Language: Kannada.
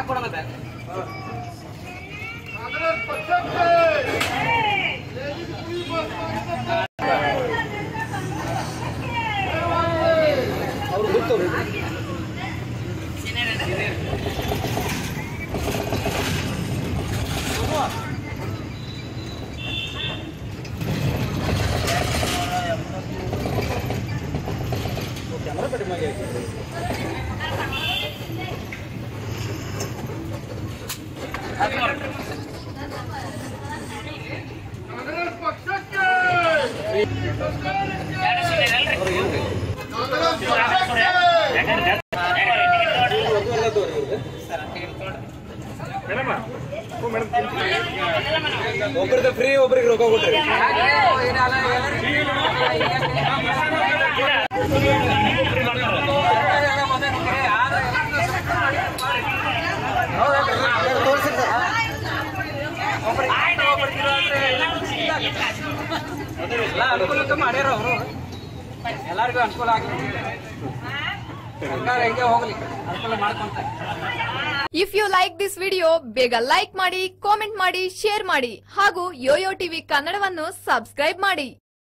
ಒಬ್ಬರಿಗೆ ಫ್ರೀ ಒಬ್ಬರಿಗೆ ರೊಕ್ಕ ಕೊಟ್ರಿ ಅನುಕೂಲಕ್ಕೆ ಮಾಡ್ಯಾರ ಅವರು ಎಲ್ಲರಿಗೂ ಅನುಕೂಲ ಆಗಲಿ ಸರ್ಕಾರ ಹೆಂಗೆ ಹೋಗ್ಲಿ ಅನುಕೂಲ ಮಾಡ್ಕೊಂತಾರೆ. If you like this video ಬೇಗ ಲೈಕ್ ಮಾಡಿ, ಕಾಮೆಂಟ್ ಮಾಡಿ, ಶೇರ್ ಮಾಡಿ ಹಾಗೂ ಯೋಯೋ ಟಿವಿ ಕನ್ನಡವನ್ನು ಸಬ್ಸ್ಕ್ರೈಬ್ ಮಾಡಿ.